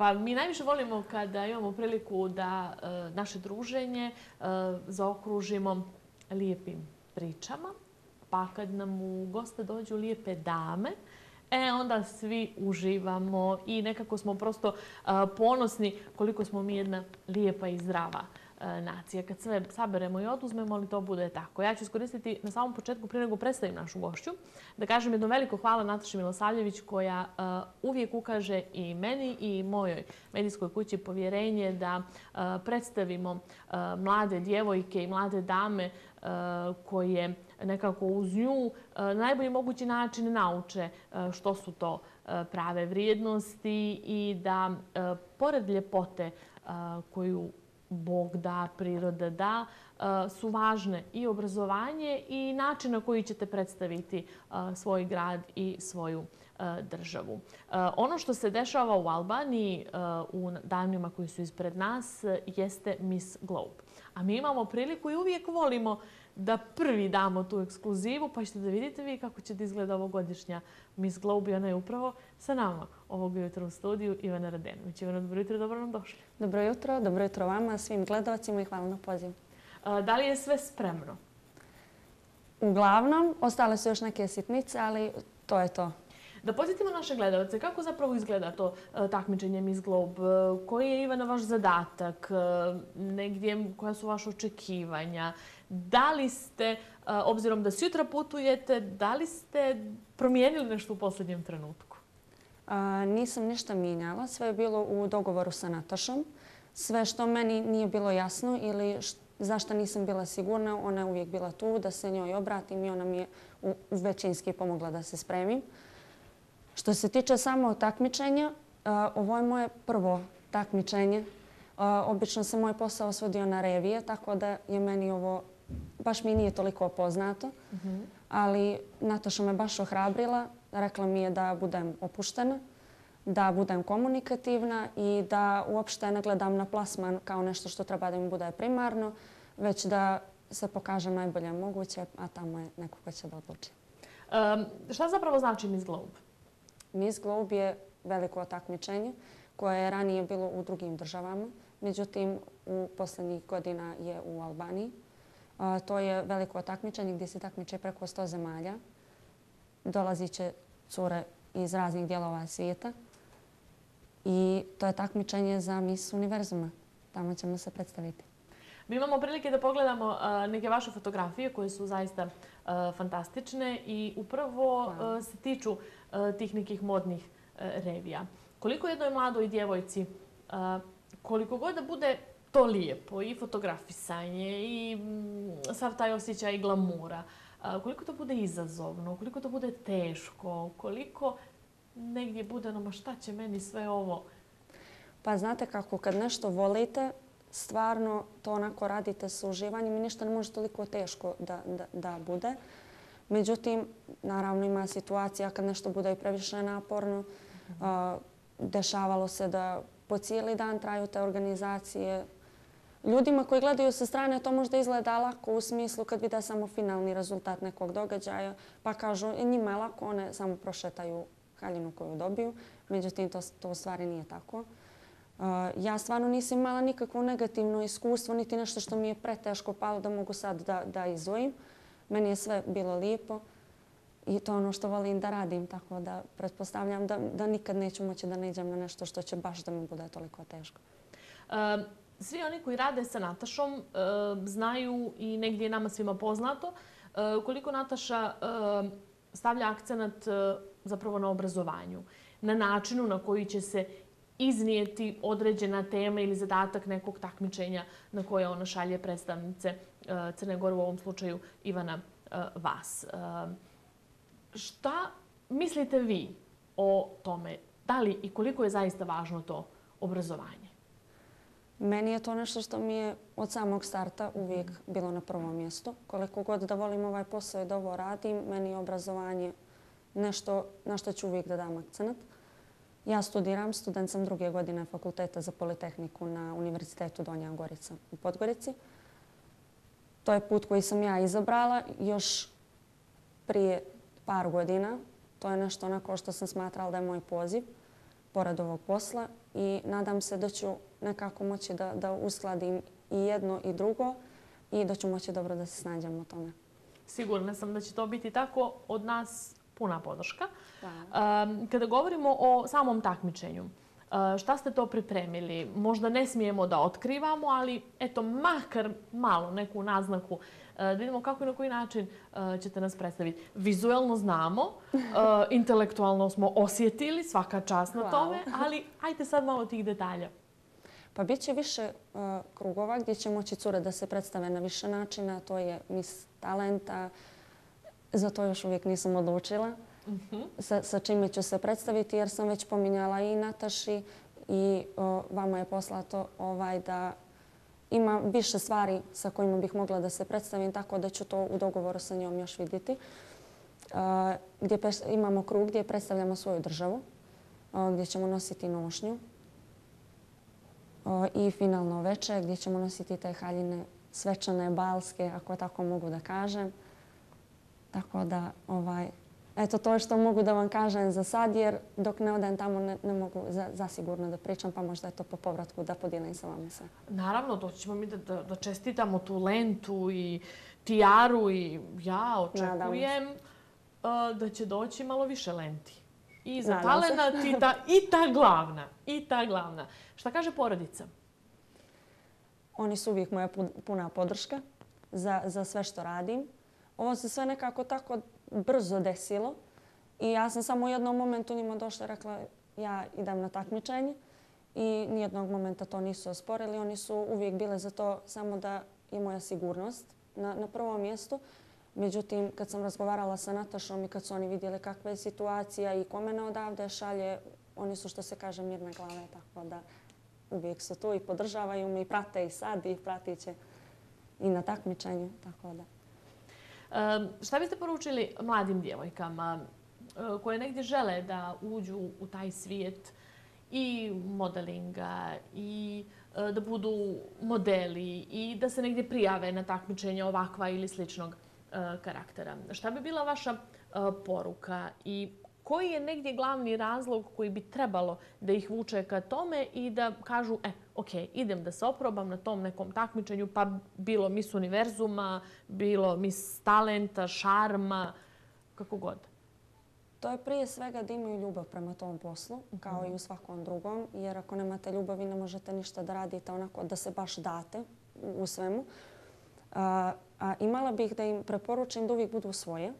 Pa mi najviše volimo kada imamo priliku da naše druženje zaokružimo lijepim pričama, pa kad nam u goste dođu lijepe dame, onda svi uživamo i nekako smo prosto ponosni koliko smo mi jedna lijepa i zdrava nacija. Kad sve saberemo i oduzmemo, ali to bude tako. Ja ću iskoristiti na samom početku, prije nego predstavim našu gošću, da kažem jedno veliko hvala Nataši Milosavljević koja uvijek ukaže i meni i mojoj medijskoj kući povjerenje da predstavimo mlade djevojke i mlade dame koje nekako uz nju na najbolji mogući način nauče što su to prave vrijednosti i da pored ljepote koju Bog da, priroda da, su važne i obrazovanje i način na koji ćete predstaviti svoj grad i svoju državu. Ono što se dešava u Albaniji u danima koji su ispred nas jeste Miss Globe. A mi imamo priliku i uvijek volimo da prvi damo tu ekskluzivu, pa ćete da vidite vi kako će da izgleda ovogodišnja Miss Globe i ona je upravo sa nama ovog jutra u studiju Ivana Radenović. Ivana, dobro jutro, dobro nam došli. Dobro jutro vama, svim gledalcima i hvala na pozivu. Da li je sve spremno? Uglavnom, ostale su još neke sitnice, ali to je to. Da podsjetimo naše gledalce, kako zapravo izgleda to takmičenje Miss Globe? Koji je, Ivana, vaš zadatak? Negdje, koja su vaše očekivanja? Da li ste, obzirom da sutra putujete, da li ste promijenili nešto u posljednjem trenutku? Nisam ništa mijenjala. Sve je bilo u dogovoru sa Natašom. Sve što meni nije bilo jasno ili zašto nisam bila sigurna, ona je uvijek bila tu da se njoj obratim i ona mi je većinski pomogla da se spremim. Što se tiče samog takmičenja, ovo je moje prvo takmičenje. Obično se moj posao svodio na revije, tako da je meni ovo, baš mi nije toliko poznato. Ali Nataša me baš ohrabrila, rekla mi je da budem opuštena, da budem komunikativna i da uopšte ne gledam na plasman kao nešto što treba da mi bude primarno, već da se pokaže najbolje moguće, a tamo je neko ko će da odluči. Šta zapravo znači Miss Globe? Miss Globe je veliko takmičenje koje je ranije bilo u drugim državama. Međutim, u posljednjih godina je u Albaniji. To je veliko takmičenje gdje se takmiče preko 100 zemalja. Dolazit će cure iz raznih dijelova svijeta. I to je takmičenje za Miss Univerzuma. Tamo ćemo se predstaviti. Mi imamo prilike da pogledamo neke vaše fotografije koje su zaista fantastične i upravo se tiču tih nekih modnih revija. Koliko jednoj mladoj djevojci, koliko god da bude to lijepo i fotografisanje i sav taj osjećaj glamura, koliko to bude izazovno, koliko to bude teško, koliko negdje bude ma šta će meni sve ovo? Pa znate kako, kad nešto volite, stvarno to onako radite sa uživanjem i ništa ne može toliko teško da bude. Međutim, naravno ima situacija kad nešto bude i previše naporno. Dešavalo se da po cijeli dan traju te organizacije. Ljudima koji gledaju sa strane to možda izgleda lako u smislu kad vide samo finalni rezultat nekog događaja, pa kažu njima je lako, one samo prošetaju haljinu koju dobiju. Međutim, to u stvari nije tako. Ja stvarno nisam imala nikakvo negativno iskustvo, niti nešto što mi je preteško palo da mogu sad da izdvojim. Meni je sve bilo lijepo i to je ono što volim da radim, tako da pretpostavljam da nikad neću moći da ne idem na nešto što će baš da mi bude toliko teško. Svi oni koji rade sa Natašom znaju i negdje je nama svima poznato koliko Nataša stavlja akcenat zapravo na obrazovanju, na načinu na koji će se iznijeti određena tema ili zadatak nekog takmičenja na koje ona šalje predstavnice Crne Gore, u ovom slučaju Ivana vas. Šta mislite vi o tome? Da li i koliko je zaista važno to obrazovanje? Meni je to nešto što mi je od samog starta uvijek bilo na prvom mjestu. Koliko god da volim ovaj posao i da ovo radim, meni je obrazovanje nešto na što ću uvijek da dam akcenat. Ja studiram, student sam 2. godine Fakulteta za Politehniku na Univerzitetu Donja Gorica u Podgorici. To je put koji sam ja izabrala još prije par godina. To je nešto onako što sam smatrala da je moj poziv. pored ovog posla i nadam se da ću nekako moći da uskladim i jedno i drugo i da ću moći dobro da se snađem u tome. Sigurna sam da će to biti tako. Od nas puna podrška. Hvala. Kada govorimo o samom takmičenju, šta ste to pripremili? Možda ne smijemo da otkrivamo, ali eto, makar malo neku naznaku da vidimo kako i na koji način ćete nas predstaviti. Vizuelno znamo, intelektualno smo osjetili, svaka čast na tome, ali ajte sad malo tih detalja. Pa bit će više krugova gdje će moći cure da se predstave na više načina. To je Miss Talenta. Za to još uvijek nisam odlučila sa čime ću se predstaviti jer sam već pominjala i Nataši i vama je poslato da ima više stvari sa kojima bih mogla da se predstavim, tako da ću to u dogovoru sa njom još vidjeti. Gdje imamo krug gdje predstavljamo svoju državu, gdje ćemo nositi nošnju i finalno večer gdje ćemo nositi te haljine svečane, balske, ako tako mogu da kažem. Tako da, eto to je što mogu da vam kažem za sad, jer dok ne odem tamo ne mogu zasigurno da pričam, pa možda je to po povratku da podijelim sa vama sve. Naravno, doći ćemo mi da čestitamo tu lentu i tijaru i ja očekujem da će doći malo više lenti. I za talenat i ta glavna. Šta kaže porodica? Oni su uvijek moja puna podrška za sve što radim. Ovo se sve nekako tako brzo desilo i ja sam samo u jednom momentu njima došla i rekla ja idem na takmičenje i nijednog momenta to nisu osporili. Oni su uvijek bile za to samo da je moja sigurnost na prvom mjestu. Međutim, kad sam razgovarala sa Natašom i kad su oni vidjeli kakva je situacija i ko mene odavde šalje, oni su, što se kaže, mirne glave, tako da uvijek su tu i podržavaju me i prate i sad i pratit će i na takmičenju, tako da. Šta biste poručili mladim djevojkama koje negdje žele da uđu u taj svijet i modelinga i da budu modeli i da se negdje prijave na takmičenje ovakva ili sličnog karaktera? Šta bi bila vaša poruka i koji je negdje glavni razlog koji bi trebalo da ih vuče ka tome i da kažu ok, idem da se oprobam na tom nekom takmičenju, pa bilo Miss Univerzuma, bilo Miss Talenta, Šarma, kako god? To je prije svega da imaju ljubav prema tom poslu, kao i u svakom drugom, jer ako nemate ljubavi ne možete ništa da radite onako da se baš date u svemu. Imala bih da im preporučim da uvijek budu svoje,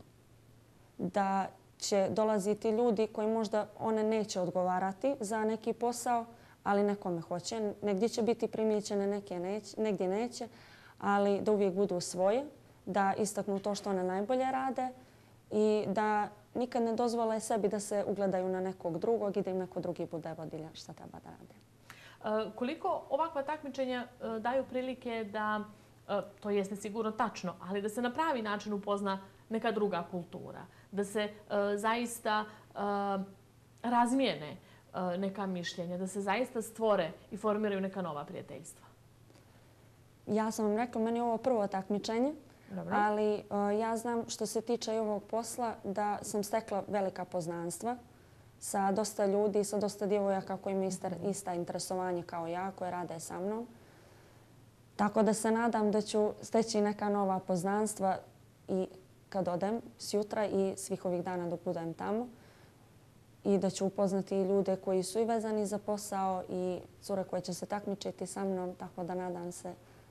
da će dolaziti ljudi koji možda one neće odgovarati za neki posao, ali nekome hoće. Negdje će biti primijećene, negdje neće, ali da uvijek budu svoje, da istaknu to što one najbolje rade i da nikad ne dozvole sebi da se ugledaju na nekog drugog i da im neko drugi bude vodilja šta treba da rade. Koliko ovakva takmičenja daju prilike da, to jeste sigurno tačno, ali da se na pravi način upozna neka druga kultura, da se zaista razmijene neka mišljenja, da se zaista stvore i formiraju neka nova prijateljstva? Ja sam vam rekla, meni je ovo prvo takmičenje, ali ja znam što se tiče i ovog posla da sam stekla velika poznanstva sa dosta ljudi, sa dosta djevojaka koji imaju ista interesovanja kao ja, koje rade sa mnom. Tako da se nadam da ću steći neka nova poznanstva i kad odem sjutra i svih ovih dana dok budem tamo i da ću upoznati ljude koji su i vezani za posao i cure koje će se takmičiti sa mnom, tako da nadam se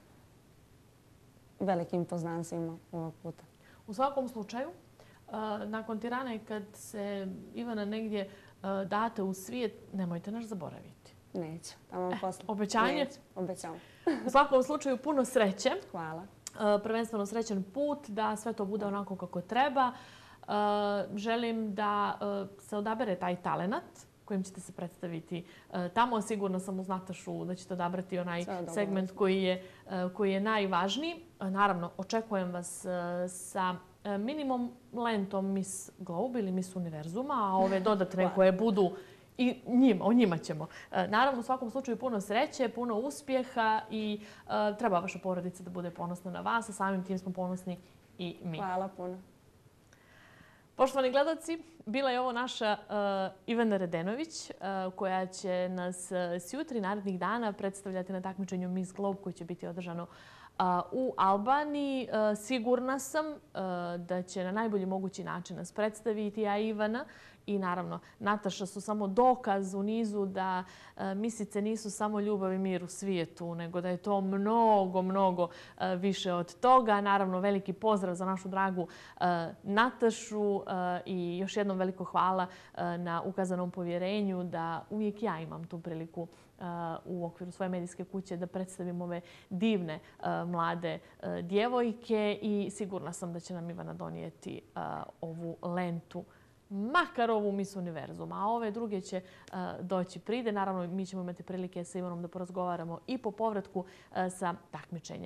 velikim poznanstvima ovog puta. U svakom slučaju, nakon Tirane kad se Ivana negdje date u svijet, nemojte nas zaboraviti. Neću. Tamo posle. Obećanje? Neću. Obećam. U svakom slučaju puno sreće. Hvala. Prvenstveno srećan put, da sve to bude onako kako treba. Želim da se odabere taj talenat kojim ćete se predstaviti tamo. Sigurno sam uz Natašu da ćete odabrati onaj segment koji je najvažniji. Naravno, očekujem vas sa minimum lentom Miss Globe ili Miss Univerzuma, a ove dodatne koje budu i o njima ćemo. Naravno, u svakom slučaju puno sreće, puno uspjeha i treba vaša porodica da bude ponosna na vas, a samim tim smo ponosni i mi. Hvala puno. Poštovani gledaoci, bila je ovo naša Ivana Redenović koja će nas sjutri narednih dana predstavljati na takmičenju Miss Globe koji će biti održano u Albaniji. Sigurna sam da će na najbolji mogući način nas predstaviti, a Ivana i naravno Nataša su samo dokaz u nizu da misice nisu samo ljubav i mir u svijetu, nego da je to mnogo, mnogo više od toga. Naravno, veliki pozdrav za našu dragu Natašu i još jednom veliko hvala na ukazanom povjerenju da uvijek ja imam tu priliku u okviru svoje medijske kuće da predstavim ove divne mlade djevojke i sigurna sam da će nam Ivana donijeti ovu lentu, makar ovu Miss Univerzum, a ove druge će doći pride. Naravno, mi ćemo imati prilike sa Ivanom da porazgovaramo i po povratku sa takmičenja.